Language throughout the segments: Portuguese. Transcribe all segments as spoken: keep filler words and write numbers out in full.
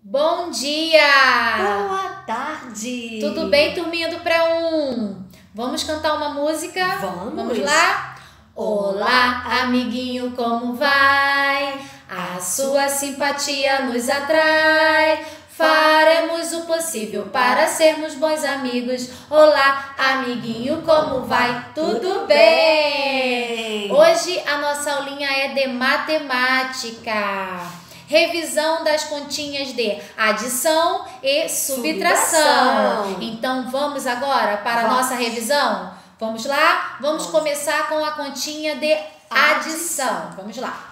Bom dia! Boa tarde! Tudo bem, turminha do pré um? Vamos cantar uma música? Vamos! Vamos lá? Olá, amiguinho, como vai? A sua simpatia nos atrai. Faremos o possível para sermos bons amigos. Olá, amiguinho, como vai? Tudo bem? Hoje a nossa aulinha é de matemática. Revisão das continhas de adição e subtração. subtração. Então, vamos agora para vamos. a nossa revisão? Vamos lá? Vamos, vamos começar com a continha de adição. adição. Vamos lá.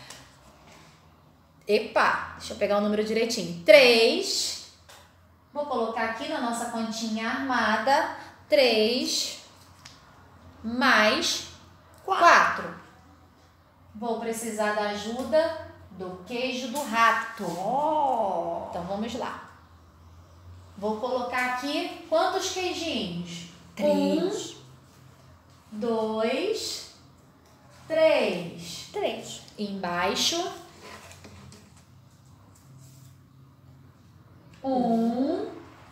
Epa, deixa eu pegar o número direitinho. três. Vou colocar aqui na nossa continha armada. três mais quatro. Vou precisar da ajuda do queijo do rato. Oh. Então, vamos lá. Vou colocar aqui quantos queijinhos? Três. Um, dois, três. Três. Embaixo. Um,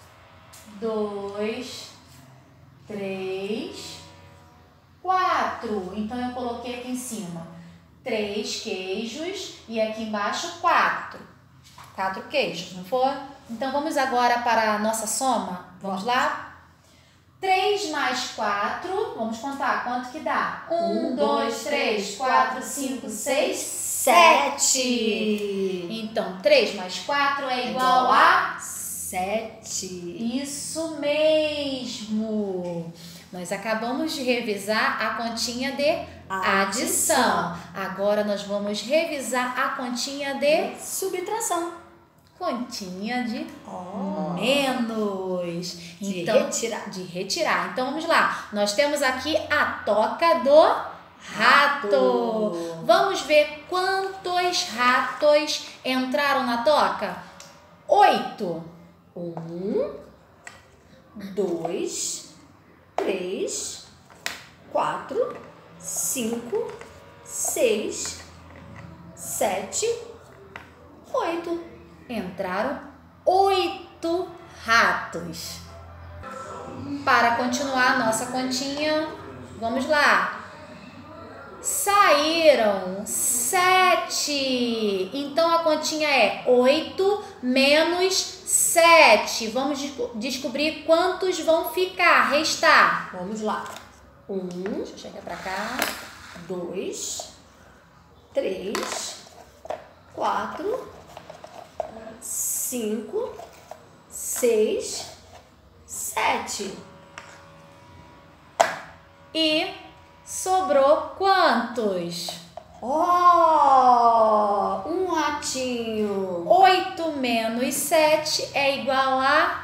dois, três, quatro. Então, eu coloquei aqui em cima três queijos e aqui embaixo quatro. Quatro queijos, não foi? Então, vamos agora para a nossa soma. Vamos lá? três mais quatro, vamos contar quanto que dá? um, dois, três, quatro, cinco, seis, sete. Então, três mais quatro é igual a sete. Isso mesmo. Nós acabamos de revisar a continha de adição. adição. Agora nós vamos revisar a continha de subtração. Continha de oh. menos. De então, retirar. De retirar. Então, vamos lá. Nós temos aqui a toca do rato. rato. Vamos ver quantos ratos entraram na toca? Oito. Um, dois, três, quatro, cinco, seis, sete, oito. Entraram oito ratos. Para continuar a nossa continha, vamos lá. Saíram sete. Então a continha é oito menos sete. Vamos descobrir quantos vão ficar, restar. Vamos lá. Um, deixa eu chegar para cá. Dois, três, quatro, cinco, seis, sete. E sobrou quantos? Oh, um ratinho. oito menos sete é igual a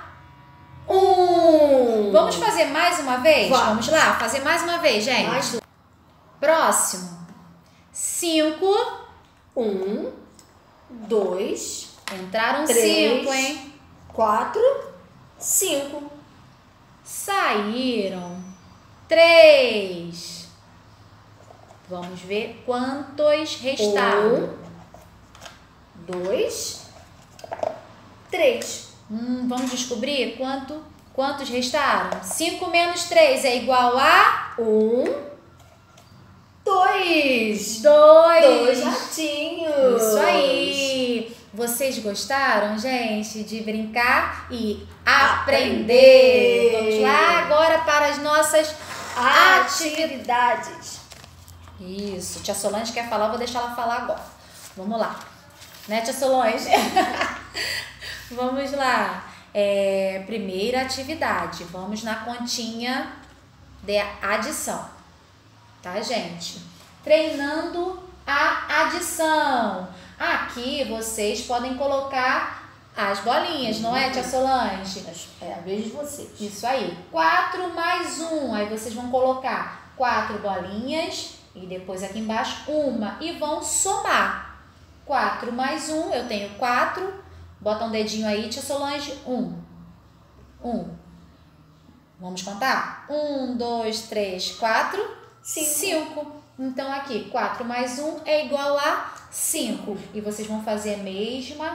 um. Vamos fazer mais uma vez? Vamos, Vamos lá, fazer mais uma vez, gente. Mais... Próximo. cinco. um, dois, entraram três, cinco, hein? quatro, cinco. Saíram três. Vamos ver quantos restaram. Um, dois, três. Hum, vamos descobrir quanto, quantos restaram? cinco menos três é igual a... Um, dois. Dois. Dois ratinhos. Isso aí. Vocês gostaram, gente, de brincar e aprender? aprender. Vamos lá agora para as nossas atividades. Isso. Tia Solange quer falar, vou deixar ela falar agora. Vamos lá. Né, Tia Solange? Vamos lá. É, primeira atividade. Vamos na continha de adição. Tá, gente? Treinando a adição. Aqui vocês podem colocar as bolinhas, não é, Tia Solange? É a vez de vocês. Isso aí. quatro mais um. Aí vocês vão colocar quatro bolinhas e depois aqui embaixo uma. E vão somar. quatro mais um, eu tenho quatro. Bota um dedinho aí, Tia Solange. um. um. Vamos contar? um, dois, três, quatro, cinco. Então, aqui, quatro mais um é igual a cinco. E vocês vão fazer a mesma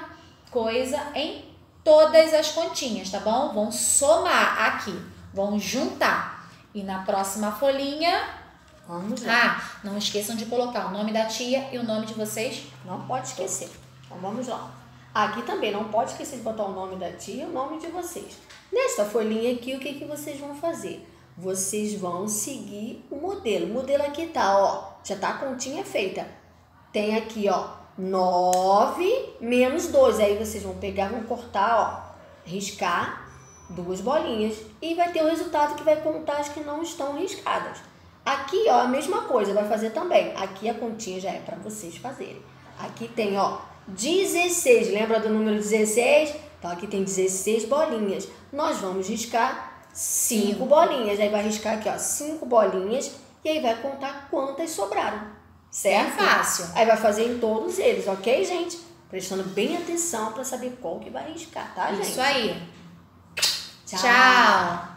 coisa em todas as continhas, tá bom? Vão somar aqui, vão juntar. E na próxima folhinha, Vamos lá. ah, não esqueçam de colocar o nome da tia e o nome de vocês. Não pode esquecer. Então vamos lá. Aqui também não pode esquecer de botar o nome da tia e o nome de vocês. Nesta folhinha aqui, o que, que vocês vão fazer? Vocês vão seguir o modelo. O modelo aqui tá, ó. Já tá a continha feita. Tem aqui, ó, nove menos dois. Aí vocês vão pegar, vão cortar, ó, riscar duas bolinhas. E vai ter o resultado que vai contar as que não estão riscadas. Aqui, ó, a mesma coisa, vai fazer também. Aqui a continha já é para vocês fazerem. Aqui tem, ó, dezesseis. Lembra do número dezesseis? Então, aqui tem dezesseis bolinhas. Nós vamos riscar cinco bolinhas. Aí vai riscar aqui, ó, cinco bolinhas. E aí vai contar quantas sobraram. Certo? É fácil. Aí vai fazer em todos eles, ok, gente? Prestando bem atenção para saber qual que vai riscar, tá, gente? Isso aí. Tchau. Tchau.